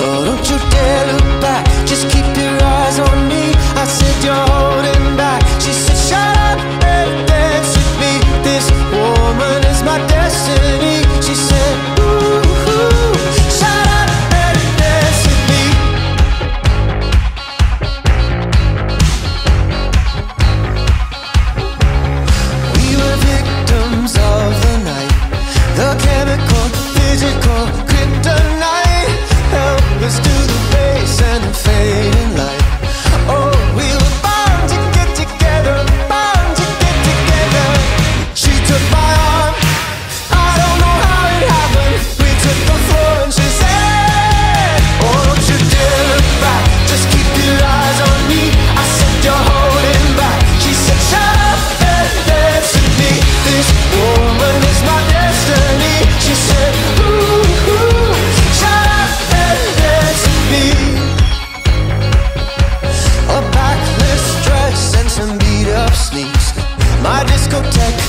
Oh, don't you dare look back, just keep your eyes on me. I said you're holding back. She said shut up and dance with me. This woman is my destiny. She said ooh, shut up and dance with me. We were victims of the night, the chemical, physical kryptonite. Help us to the base and the fading light. Oh, we were bound to get together, bound to get together. She took my arm, I don't know how it happened. We took the floor and she said, oh, don't you dare look back, just keep your eyes on me. I said you're holding back. She said shut up and dance with me. This woman is my destiny. She said ooh, shut up and dance with me. A backless dress and some beat up sneaks, my discotheque